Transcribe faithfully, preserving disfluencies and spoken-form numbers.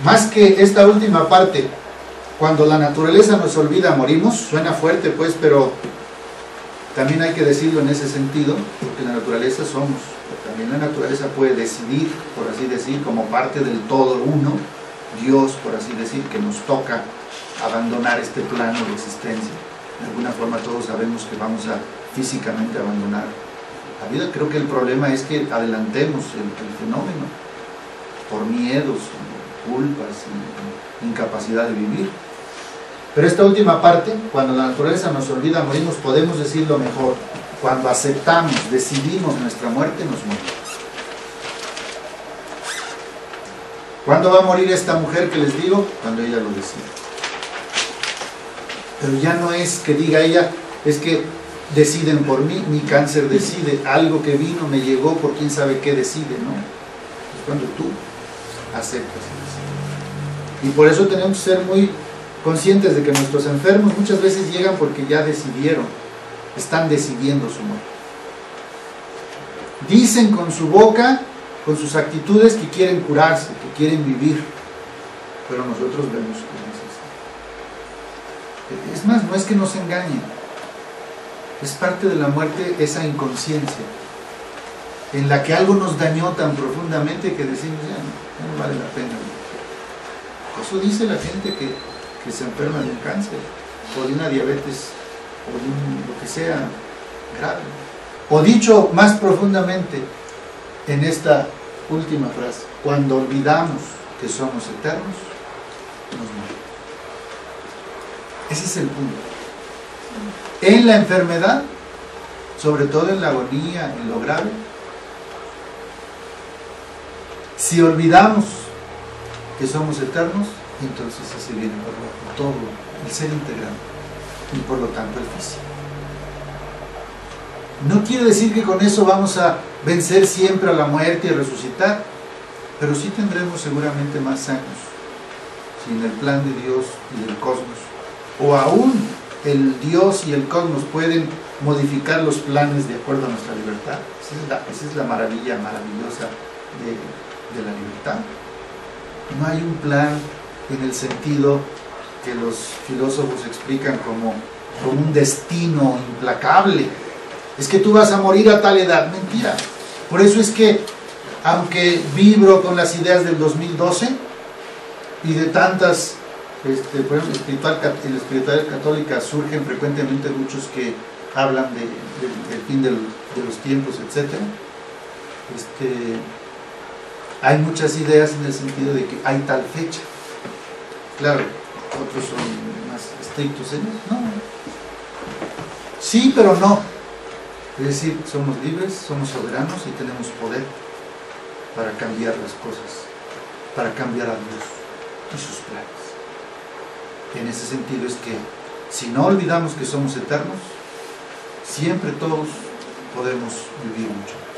Más que esta última parte, cuando la naturaleza nos olvida, morimos, suena fuerte pues, pero también hay que decirlo en ese sentido, porque la naturaleza somos, también la naturaleza puede decidir, por así decir, como parte del todo uno, Dios, por así decir, que nos toca abandonar este plano de existencia. De alguna forma todos sabemos que vamos a físicamente abandonar la vida. Creo que el problema es que adelantemos el, el fenómeno por miedos, culpas y incapacidad de vivir. Pero esta última parte, cuando la naturaleza nos olvida, morimos, podemos decirlo mejor. Cuando aceptamos, decidimos nuestra muerte, nos morimos. ¿Cuándo va a morir esta mujer que les digo? Cuando ella lo decide. Pero ya no es que diga ella, es que deciden por mí, mi cáncer decide, algo que vino, me llegó, por quién sabe qué decide, ¿no? Es cuando tú aceptas. Y por eso tenemos que ser muy conscientes de que nuestros enfermos muchas veces llegan porque ya decidieron, están decidiendo su muerte. Dicen con su boca, con sus actitudes, que quieren curarse, que quieren vivir, pero nosotros vemos que no es así. Es más, no es que nos engañen, es parte de la muerte esa inconsciencia en la que algo nos dañó tan profundamente que decimos, ya no, ya no vale la pena. Eso dice la gente que, que se enferma de un cáncer, o de una diabetes, o de un, lo que sea grave. O dicho más profundamente en esta última frase, cuando olvidamos que somos eternos, nos morimos. Ese es el punto. En la enfermedad, sobre todo en la agonía, en lo grave, si olvidamos que somos eternos, entonces ese viene por lo, todo, el ser integral, y por lo tanto el físico. No quiere decir que con eso vamos a vencer siempre a la muerte y a resucitar, pero sí tendremos seguramente más años, si en el plan de Dios y del cosmos, o aún el Dios y el cosmos pueden modificar los planes de acuerdo a nuestra libertad. Esa es la, esa es la maravilla maravillosa de, de la libertad. No hay un plan en el sentido que los filósofos explican como, como un destino implacable. Es que tú vas a morir a tal edad. Mentira. Por eso es que, aunque vibro con las ideas del dos mil doce y de tantas, este, por ejemplo, espiritual, en la espiritualidad católica surgen frecuentemente muchos que hablan de, de, del fin del, de los tiempos, etcétera. Este, hay muchas ideas en el sentido de que hay tal fecha. Claro, otros son más estrictos en eso. No. Sí, pero no. Es decir, somos libres, somos soberanos y tenemos poder para cambiar las cosas, para cambiar a Dios y sus planes. En ese sentido es que, si no olvidamos que somos eternos, siempre todos podemos vivir mucho.